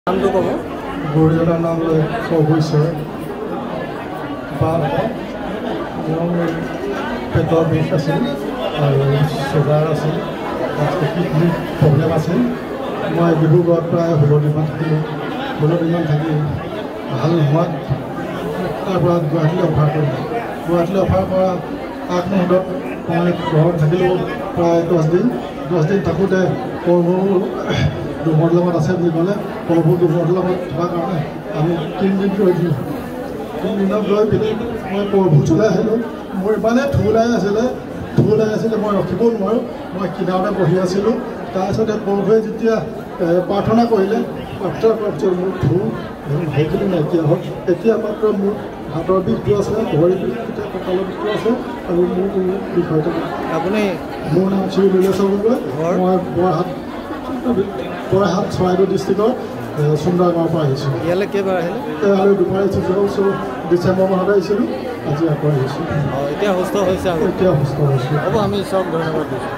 নামটো ক'ব গুৰুজনাৰ নাম লৈ প্ৰভুশ্বৰ বা মোৰ পেটৰ বিষ আছিল আৰু চুগাৰ আছিল তাৰপিছত কিডনী প্ৰব্লেম আছিল মই ডিব্ৰুগড়ত প্ৰায় 16 দিনমান থাকিলোঁ 16 দিনমান থাকি ভাল নোহোৱাত তাৰপৰা গুৱাহাটীলৈ অফাৰ কৰিলোঁ গুৱাহাটীলৈ অফাৰ কৰা আগমুহূৰ্তত মই ঘৰত থাকিলোঁ প্ৰায় 10 দিন থাকোঁতে প্ৰভুৰ দুমৰ লগত আছে বুলি ক'লে প্ৰভু দুমৰ লগত থকাৰ কাৰণে আমি 3 দিন ৰৈ দিলোঁ 3 দিনত ৰৈ পিনি মই প্ৰভু চলাই আহিলোঁ মোৰ ইমানে ঢোলাই আছিলে মই ৰখিব নোৱাৰোঁ মই কিনাৰতে বহি আছিলোঁ তাৰপিছতে প্ৰভুৱে যেতিয়া প্ৰাৰ্থনা কৰিলে প্ৰাৰ্থনা কৰাৰ পিছত মোৰ ঢোল ভালখিনি নাইকিয়া হ'ল এতিয়া মাত্ৰ মোৰ হাতৰ বিষটো আছে ভৰিৰ বিষটো কঁকালৰ বিষটো আছে আৰু মোৰ কোনো বিষয় থাকে আপুনি মোৰ নাম শ্ৰী লীলেশ্বৰ গগৈ মই বৰহাট চৰাইদেউ ডিষ্ট্ৰিক্টৰ সুন্দৰ গাঁৱৰ পৰা আহিছোঁ ইয়ালৈ কেইবাৰ আহিলে আৰু দুবাৰ আহিছোঁ যোৱা ডিচেম্বৰ মাহত আহিছিলোঁ আজি আকৌ আহিছোঁ এতিয়া সুস্থ হৈছে এতিয়া সুস্থ হৈছোঁ হ'ব আমি চব ধন্যবাদ দিছোঁ